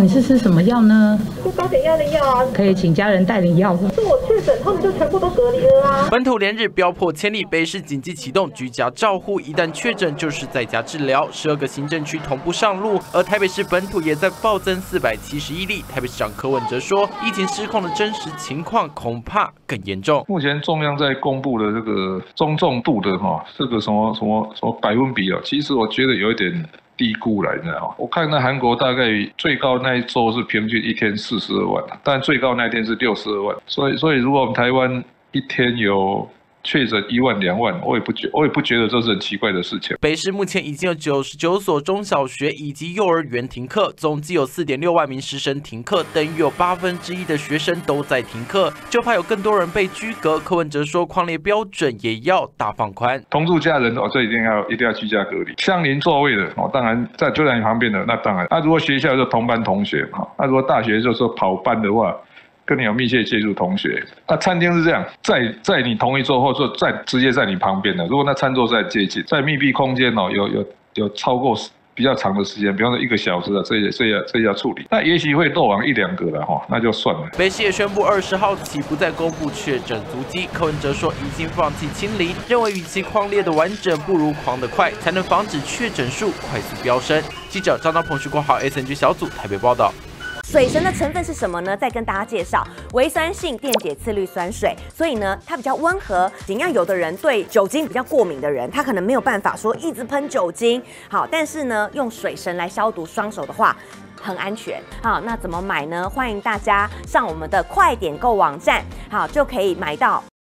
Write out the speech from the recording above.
你是吃什么药呢？ 吃高血压的药啊。 可以请家人带领药。 是我确诊，他们就全部都隔离了啦。 本土连日飙破千例，北市紧急启动居家照护，一旦确诊就是在家治疗。12个行政区同步上路，而台北市本土也在暴增471例。台北市长柯文哲说，疫情失控的真实情况恐怕更严重。 目前中央在公布的这个中重度的这个什么百分比啊，其实我觉得有一点低估了，你知道吗？我看那韩国大概最高那一周是平均一天42万，但最高那一天是62万，所以如果我们台湾一天有确诊1万2万，我也不觉得这是很奇怪的事情。 北市目前已经有99所中小学以及幼儿园停课，总计有4.6万名师生停课，等于有1/8的学生都在停课，就怕有更多人被居隔。柯文哲说，匡列标准也要大放宽， 同住家人这一定要居家隔离。相邻座位的当然就在你旁边的，那当然。如果学校就同班同学如果大学就是说跑班的话，跟你有密切接触同学，餐厅是这样，在你同一桌，或者说直接在你旁边的。如果那餐桌是在接近，在密闭空间有超过比较长的时间，比方说1个小时这要处理。那也许会漏网1、2个了那就算了。 北市也宣布20号起不再公布确诊足迹。柯文哲说，已经放弃清零，认为与其匡列的完整，不如狂得快，才能防止确诊数快速飙升。记者张鹏、徐国豪 SNG 小组台北报道。 水神的成分是什么呢？再跟大家介绍，微酸性电解次氯酸水，所以呢，它比较温和。尽量有的人对酒精比较过敏的人，他可能没有办法说一直喷酒精。好，但是呢，用水神来消毒双手的话，很安全。好，那怎么买呢？欢迎大家上我们的快点购网站，好就可以买到。